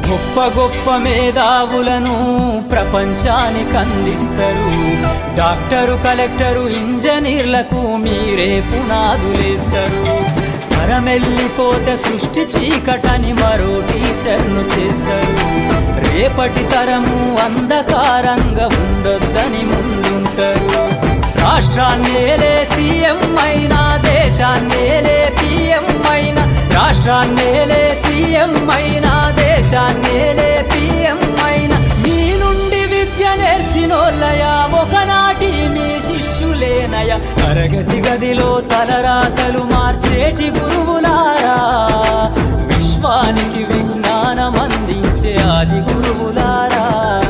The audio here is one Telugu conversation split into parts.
గొప్ప గొప్ప మేధావులను ప్రపంచానికి అందిస్తారు. డాక్టరు, కలెక్టరు, ఇంజనీర్లకు మీరే పునాదులేస్తారు. తరమెల్లిపోతే సృష్టి చీకటని మరో టీచర్ను చేస్తారు. రేపటి తరము అంధకారంగా ఉండొద్దని ముందుంటారు. రాష్ట్రాన్నేలే సీఎం అయినా, దేశాన్నేలే పిఎం అయినా, రాష్ట్రాన్నేలే సీఎం అయినా, దేశాన్నేలే పిఎం అయినా, మీ నుండి విద్య నేర్చినోళ్ళయా, ఒకనాటి మీ శిష్యులేనయా. తరగతి గదిలో తలరాతలు మార్చేటి గురువులారా, విశ్వానికి విజ్ఞానం అందించే ఆది గురువులారా.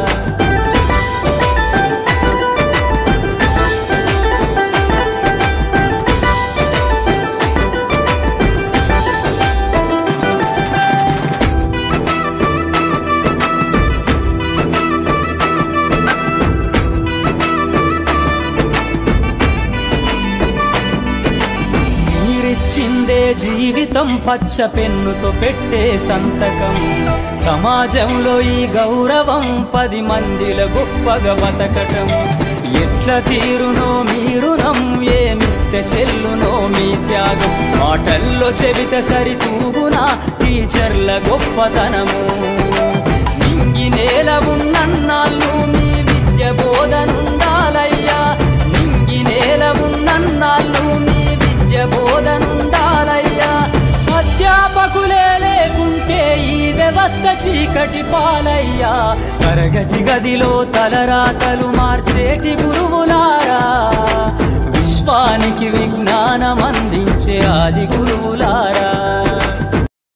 చిందే జీవితం పచ్చ పెన్నుతో పెట్టే సంతకం. సమాజంలో ఈ గౌరవం 10 మందిల గొప్పగా బతకటం. ఎట్ల తీరునో మీ రుణం, ఏమిస్తే చెల్లునో మీ త్యాగం. మాటల్లో చెబితే సరితూగునా టీచర్ల గొప్పతనము. నింగి నేల ఉన్నన్నాళ్ళు మీ విద్య బోధనుండాలయ్యా. నింగి నేల ఉన్నన్నాళ్ళు మీ విద్య బోధనుండాలయ్యా. అధ్యాపకులే లేకుంటే ఈ వ్యవస్థ చీకటి పాలయ్యా. తరగతి గదిలో తలరాతలు మార్చేటి గురువులారా, విశ్వానికి విజ్ఞానం అందించే ఆది గురువులారా.